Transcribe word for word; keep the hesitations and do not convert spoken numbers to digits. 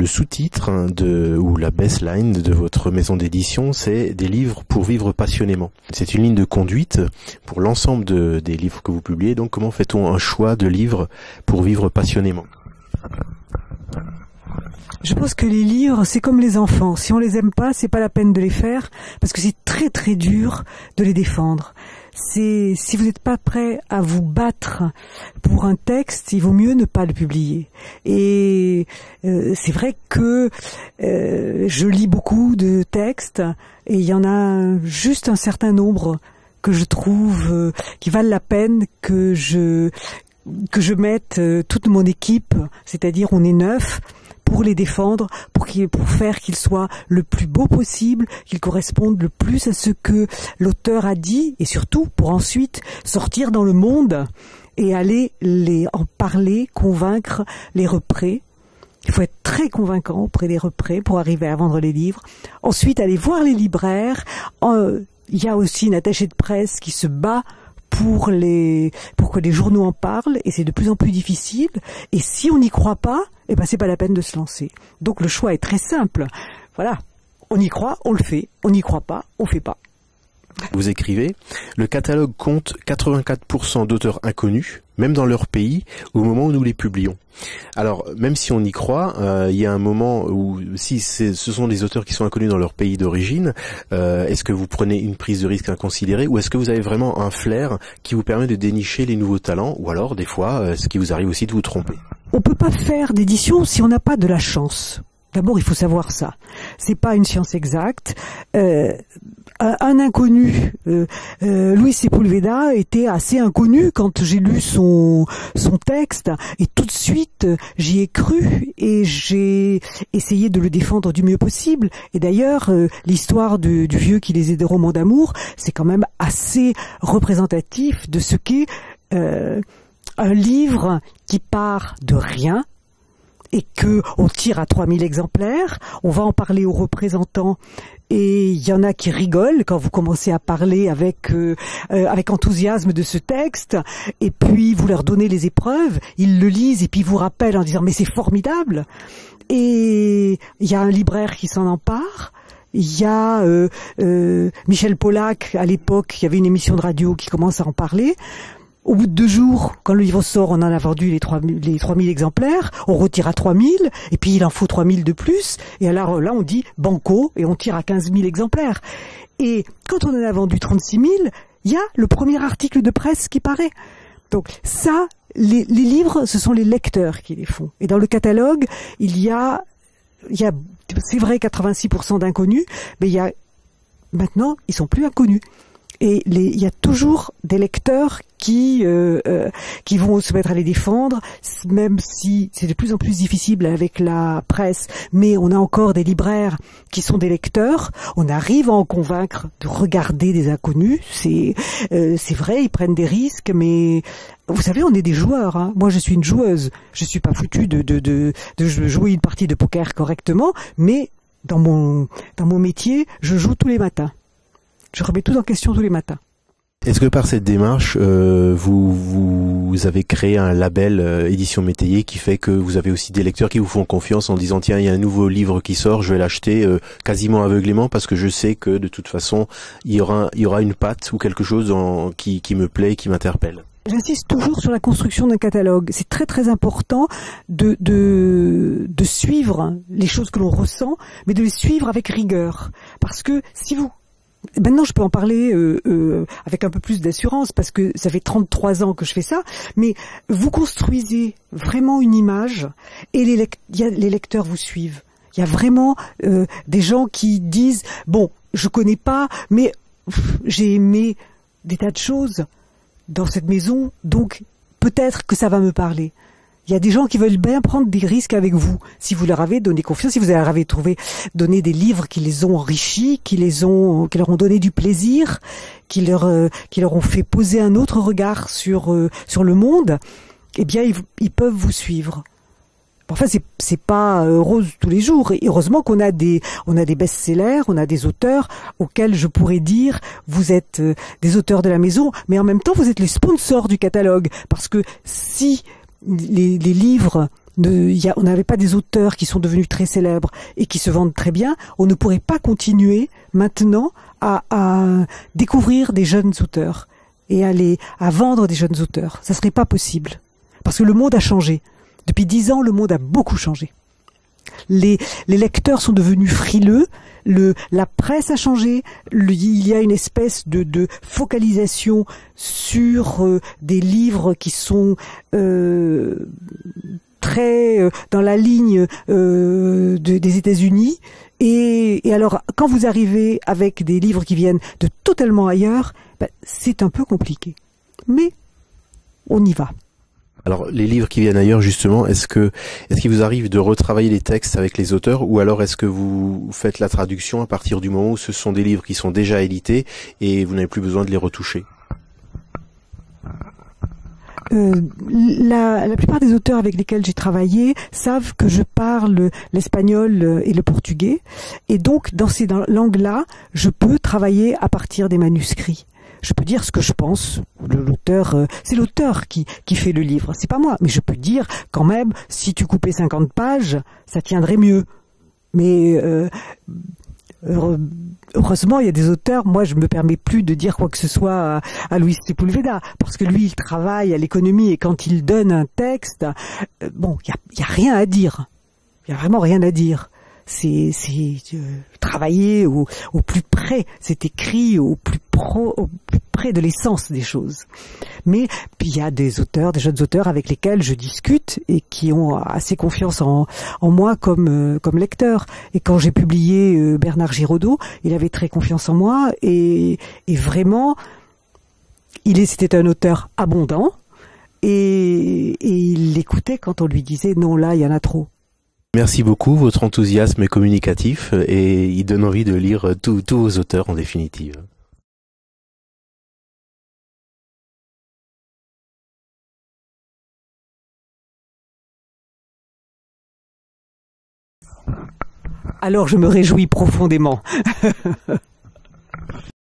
le sous-titre hein, de ou la baseline de votre maison d'édition, c'est des livres pour vivre passionnément. C'est une ligne de conduite pour l'ensemble de, des livres que vous publiez. Donc, comment fait-on un choix de livres pour vivre passionnément? Je pense que les livres, c'est comme les enfants. Si on les aime pas, c'est pas la peine de les faire, parce que c'est très très dur de les défendre. C'est, si vous n'êtes pas prêt à vous battre pour un texte, il vaut mieux ne pas le publier. Et euh, c'est vrai que euh, je lis beaucoup de textes, et il y en a juste un certain nombre que je trouve euh, qui valent la peine que je que je mette euh, toute mon équipe, c'est-à-dire on est neuf, pour les défendre, pour qu'il, pour faire qu'ils soient le plus beau possible, qu'ils correspondent le plus à ce que l'auteur a dit, et surtout pour ensuite sortir dans le monde et aller les en parler, convaincre les représ. Il faut être très convaincant auprès des représ pour arriver à vendre les livres. Ensuite, aller voir les libraires. Euh, il y a aussi une attachée de presse qui se bat pour les pour que les journaux en parlent, et c'est de plus en plus difficile. Et si on n'y croit pas, eh ben c'est pas la peine de se lancer. Donc le choix est très simple. Voilà, on y croit, on le fait. On n'y croit pas, on fait pas. Vous écrivez, le catalogue compte quatre-vingt-quatre pour cent d'auteurs inconnus, même dans leur pays, au moment où nous les publions. Alors, même si on y croit, euh, il y a un moment où, si c'est, ce sont des auteurs qui sont inconnus dans leur pays d'origine, euh, est-ce que vous prenez une prise de risque inconsidérée, ou est-ce que vous avez vraiment un flair qui vous permet de dénicher les nouveaux talents, ou alors, des fois, euh, ce qui vous arrive aussi de vous tromper? On peut pas faire d'édition si on n'a pas de la chance. D'abord, il faut savoir ça. C'est pas une science exacte. Euh, un, un inconnu, euh, euh, Luis Sepulveda était assez inconnu quand j'ai lu son son texte, et tout de suite j'y ai cru et j'ai essayé de le défendre du mieux possible. Et d'ailleurs, euh, l'histoire du, du vieux qui lisait des romans d'amour, c'est quand même assez représentatif de ce qu'est euh, un livre qui part de rien, et que on tire à trois mille exemplaires. On va en parler aux représentants, et il y en a qui rigolent quand vous commencez à parler avec euh, euh, avec enthousiasme de ce texte, et puis vous leur donnez les épreuves, ils le lisent et puis ils vous rappellent en disant mais c'est formidable. Et il y a un libraire qui s'en empare. Il y a euh, euh, Michel Polac, à l'époque, il y avait une émission de radio qui commence à en parler. Au bout de deux jours, quand le livre sort, on en a vendu les trois mille, les trois mille exemplaires, on retire à trois mille, et puis il en faut trois mille de plus, et alors là on dit banco, et on tire à quinze mille exemplaires. Et quand on en a vendu trente-six mille, il y a le premier article de presse qui paraît. Donc ça, les, les livres, ce sont les lecteurs qui les font. Et dans le catalogue, il y a, il y a, c'est vrai, quatre-vingt-six pour cent d'inconnus, mais il y a, maintenant, ils sont plus inconnus. Et les, il y a toujours des lecteurs qui euh, euh, qui vont se mettre à les défendre, même si c'est de plus en plus difficile avec la presse. Mais on a encore des libraires qui sont des lecteurs. On arrive à en convaincre de regarder des inconnus. C'est euh, c'est vrai, ils prennent des risques, mais vous savez, on est des joueurs. Hein. Moi, je suis une joueuse. Je suis pas foutue de de de de jouer une partie de poker correctement, mais dans mon dans mon métier, je joue tous les matins. Je remets tout en question tous les matins. Est-ce que par cette démarche, euh, vous, vous avez créé un label euh, édition Métayer qui fait que vous avez aussi des lecteurs qui vous font confiance en disant tiens, il y a un nouveau livre qui sort, je vais l'acheter euh, quasiment aveuglément parce que je sais que de toute façon il y aura il y aura une patte ou quelque chose en, qui qui me plaît, qui m'interpelle. J'insiste toujours sur la construction d'un catalogue. C'est très très important de de de suivre les choses que l'on ressent, mais de les suivre avec rigueur, parce que si vous Maintenant, je peux en parler euh, euh, avec un peu plus d'assurance parce que ça fait trente-trois ans que je fais ça. Mais vous construisez vraiment une image et les, lec- y a, les lecteurs vous suivent. Il y a vraiment euh, des gens qui disent « Bon, je connais pas, mais pff, j'ai aimé des tas de choses dans cette maison, donc peut-être que ça va me parler. » Il y a des gens qui veulent bien prendre des risques avec vous. Si vous leur avez donné confiance, si vous leur avez trouvé, donné des livres qui les ont enrichis, qui les ont, qui leur ont donné du plaisir, qui leur, euh, qui leur ont fait poser un autre regard sur, euh, sur le monde, eh bien, ils, ils peuvent vous suivre. Enfin, c'est, c'est pas euh, rose tous les jours. Et heureusement qu'on a des, on a des best-sellers, on a des auteurs auxquels je pourrais dire, vous êtes euh, des auteurs de la maison, mais en même temps, vous êtes les sponsors du catalogue. Parce que si Les, les livres ne, y a, on n'avait pas des auteurs qui sont devenus très célèbres et qui se vendent très bien, on ne pourrait pas continuer maintenant à, à découvrir des jeunes auteurs et à, les, à vendre des jeunes auteurs. Ça serait pas possible. Parce que le monde a changé. Depuis dix ans, le monde a beaucoup changé. Les, les lecteurs sont devenus frileux, le, la presse a changé, le, il y a une espèce de, de focalisation sur euh, des livres qui sont euh, très euh, dans la ligne euh, de, des États-Unis. Et, et alors, quand vous arrivez avec des livres qui viennent de totalement ailleurs, ben, c'est un peu compliqué. Mais on y va. Alors, les livres qui viennent ailleurs, justement, est-ce que, est-ce qu'il vous arrive de retravailler les textes avec les auteurs, ou alors est-ce que vous faites la traduction à partir du moment où ce sont des livres qui sont déjà édités et vous n'avez plus besoin de les retoucher? Euh, la, la plupart des auteurs avec lesquels j'ai travaillé savent que je parle l'espagnol et le portugais, et donc dans ces langues-là, je peux travailler à partir des manuscrits. Je peux dire ce que je pense. L'auteur, euh, c'est l'auteur qui qui fait le livre, c'est pas moi. Mais je peux dire quand même, si tu coupais cinquante pages, ça tiendrait mieux. Mais euh, heureusement, il y a des auteurs. Moi, je me permets plus de dire quoi que ce soit à, à Luis Sepúlveda, parce que lui, il travaille à l'économie et quand il donne un texte, euh, bon, il y a, y a rien à dire. Il y a vraiment rien à dire. C'est c'est euh, travailler au, au plus près, c'est écrit au plus pro, au plus près de l'essence des choses. Mais puis il y a des auteurs, des jeunes auteurs avec lesquels je discute et qui ont assez confiance en, en moi comme euh, comme lecteur. Et quand j'ai publié euh, Bernard Giraudot, il avait très confiance en moi et, et vraiment, il est, c'était un auteur abondant et, et il l'écoutait quand on lui disait non, là il y en a trop. Merci beaucoup, votre enthousiasme est communicatif et il donne envie de lire tous tous vos auteurs en définitive. Alors je me réjouis profondément.